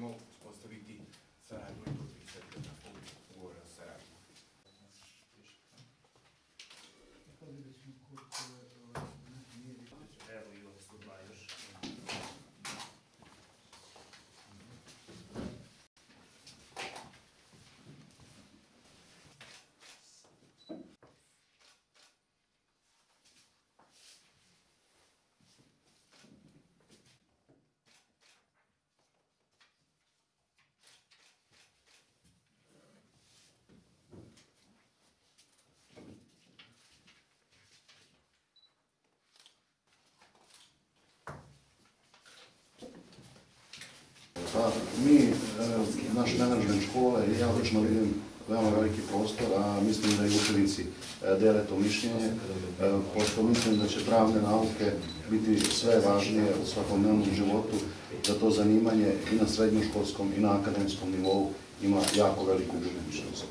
ćemo uspostaviti saradnju i potpisati ugovor o saradnji. Evo i ovdje su dva još. Mi, naš menadžment škole, ja lično vidim veoma veliki prostor, a mislim da i učenici dele to mišljenje, pošto mislim da će pravne nauke biti sve važnije u svakodnevnom životu, da to zanimanje i na srednjoškolskom i na akademskom nivou ima jako veliku budućnost.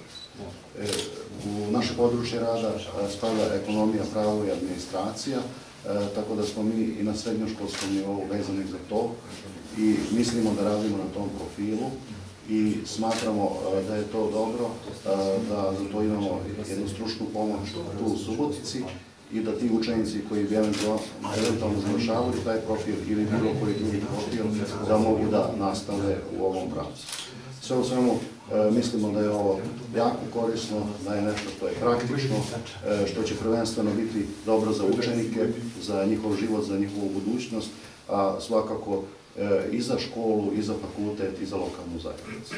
U naše područje rada spada ekonomija, pravo i administracija, tako da smo mi i na srednjoškolskom nivou vezani za to i mislimo da radimo na tom profilu i smatramo da je to dobro, da za to imamo jednu stručnu pomoć tu u Subotici i da ti učenici koji bi eventualno završavaju taj profil ili bilo koji drugi profil, da mogu da nastave u ovom pravcu. Sve u svemu, mislimo da je ovo jako korisno, da je nešto što je praktično, što će prvenstveno biti dobro za učenike, za njihov život, za njihovu budućnost, a svakako i za školu, i za fakultet, i za lokalnu zajednicu.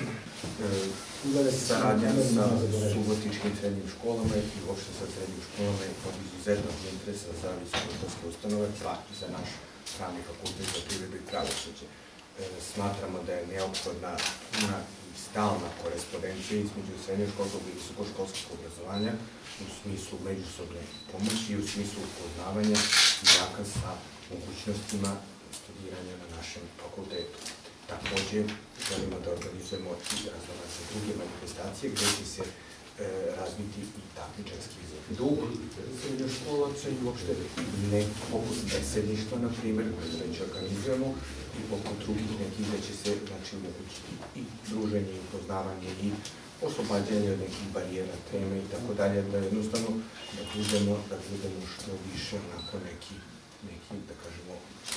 Saradnja sa subotičkim srednjim školama i uopšte sa srednjim školama je od izuzetnog interesa za visokoškolske ustanove, pa i za naš pravni fakultet za privredu i pravosuđe. Smatramo da je neophodna stalna korespondencija između srednjoškolskog i visokoškolskog obrazovanja u smislu međusobne pomoći i u smislu upoznavanja đaka sa mogućnostima studiranja na našem fakultetu. Takođe, želimo da organizujemo i raznorazne druge manifestacije gde će se razviti i takmičarski duh srednjoškolaca i uopšte poput besedništva, na primjer, koje već organizujemo, i poput drugih nekih da će se omogućiti i druženje, i upoznavanje, i oslobađanje od nekih barijera, teme i tako dalje, da jednostavno da budemo što više onako neki, da kažemo,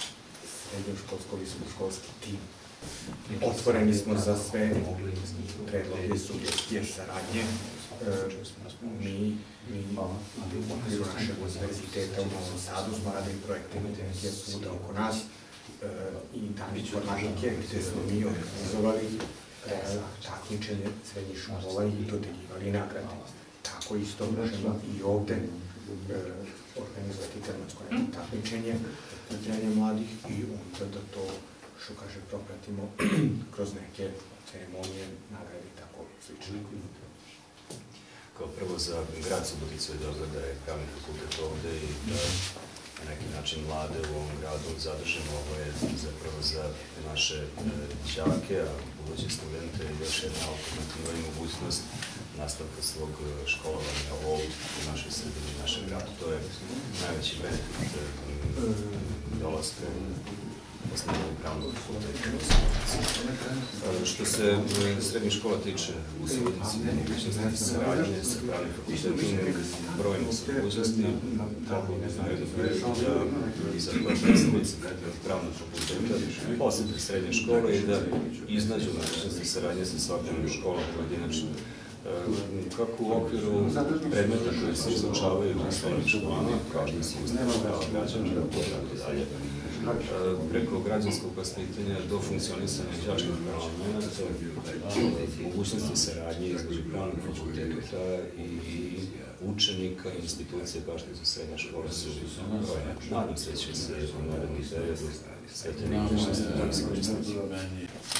srednjoškolsko-visokoškolski tim. Otvoreni smo za sve predloge, sugestije, saradnje. Mi u okviru našeg univerziteta u Novom Sadu smo radili projekte Internetije svuda oko nas i dan informatike gde smo mi organizovali takmičenje srednjih škola i dodeljivali nagrade. Tako isto možemo i ovde organizovati tematsko takmičenje mladih i onda da to, što kaže, propratimo kroz neke ceremonije, nagrade i tako slično. Kao prvo, za grad Suboticu je dobro da je pravni fakultet ovde i da na neki način mlade u ovom gradu zadržimo. Ovo je zapravo za naše đake, a buduće studente još jedna alternativa i mogućnost nastavka svog školovanja ovdje u našoj sredini, u našem gradu. To je najveći benefit dolaska osnovnog pravnog fakulteta u Subotici. Što se srednjih škola tiče u Subotici, mogućnosti saradnje sa pravnim fakultetom, brojne su mogućnosti, tako da i za koje predstavnici pravnog fakulteta posete srednje škole i da iznađu mogućnosti saradnje sa svakom školom pojedinačno. Kako u okviru predmeta koji se izučavaju u osnovnim školama, kao što su ustavno prava građana, tako dalje, preko građanskog vaspitanja do funkcionisanja đačkih prava momenata, mogućnosti saradnje između pravnog fakulteta i učenika i institucije kao što su srednje škole su brojne. Nadam se da će se u narednom periodu sve te mogućnosti iskoristiti.